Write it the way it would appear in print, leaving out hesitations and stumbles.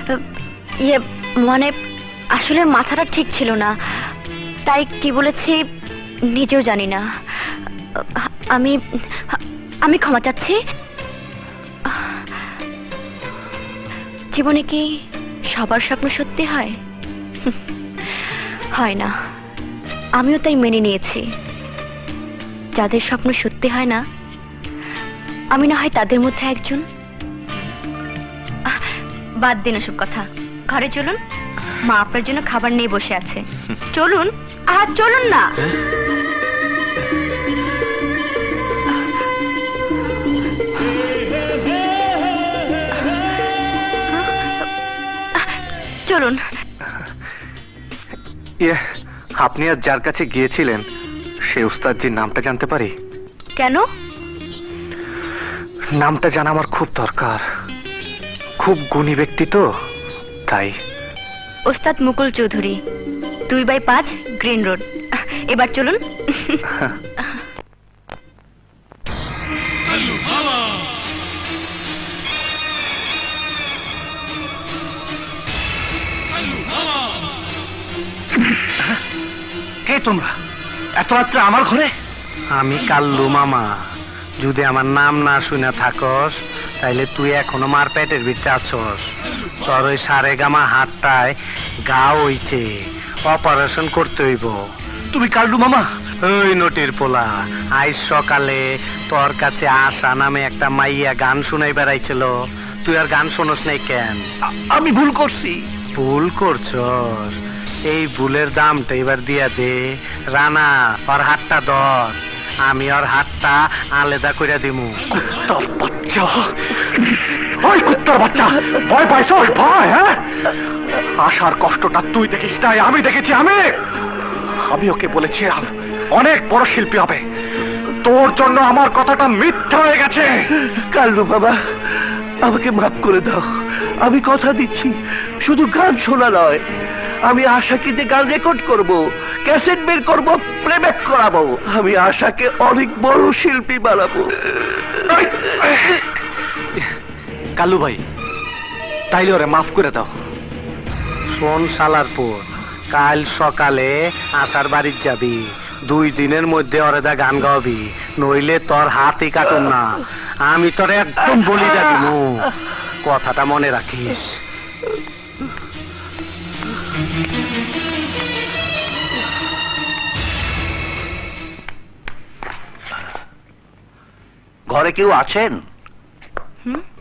ইয়ে মানে আসলে মাথাটা ঠিক ছিল না, তাই কি বলেছি নিজেও জানি না। আমি আমি ক্ষমা চাচ্ছি। জীবনে কি সবার স্বপ্ন সত্যি হয়? হয় না। আমিও তাই মেনে নিয়েছি, যাদের স্বপ্ন সত্যি হয় না আমি না হয় তাদের মধ্যে একজন। বাদ দিন ওসব কথা, ঘরে চলুন, মা আপনার জন্য খাবার নিয়ে বসে আছে। চলুন, আর চলুন না। চলুন। আপনি আজ যার কাছে গিয়েছিলেন সে উস্তাদজির নামটা জানতে পারি? কেন? নামটা জানা আমার খুব দরকার, খুব গুণী ব্যক্তি তো তাই। ওস্তাদ মুকুল চৌধুরী, 2/5 গ্রিন রোড। এবার চলুন। কে তোমরা এত রাত্রে আমার ঘরে? আমি কাল্লু মামা। যদি আমার নাম না শুনে থাকস তাইলে তুই এখনো মার পেটের ভিতরে আছস। তোর ওই সারেগামা হাতটায় গা হইছে, অপারেশন করতে হইব। তুমি কাল্লু মামা? ওই নটির পোলা, আজ সকালে তোর কাছে আশা নামে একটা মাইয়া গান শুনাই বেড়াইছিল, তুই আর গান শোনস নাই কেন? আমি ভুল করছি। ভুল করছস? এই ভুলের দামটা এবার দিয়া দে। রানা, ওর হাতটা ধর, আমি ওর হাতটা আলাদা করে দিমু। কুত্তার বাচ্চা! ওই কুত্তার বাচ্চা, ভয় পাইছস? ভয়? হ্যাঁ, আশার কষ্টটা তুই দেখিস নাই, আমি দেখেছি। আমি ওকে বলেছিলাম অনেক বড় শিল্পী হবে, তোর জন্য আমার কথাটা মিথ্যা হয়ে গেছে। কাল্লু বাবা, আমাকে মাফ করে দাও। আমি কথা দিচ্ছি, শুধু গান শোনা নয়, আমি আশাকে দিয়ে গান রেকর্ড করব, ক্যাসেট বের করব, প্লেব্যাক করাবো। আমি আশাকে অনেক বড় শিল্পী বানাবো। কালু ভাই, তাইলে ওরে মাফ করে দাও। শোন শালারপুর, কাল সকালে আশার বাড়ির যাবি, 2 দিনের মধ্যে ওরেদা গান গাওয়াবি, নইলে তোর হাতই কাটুন না। আমি তোর একদম বলি দিমু, কথাটা মনে রাখিস। ঘরে কেউ আছেন?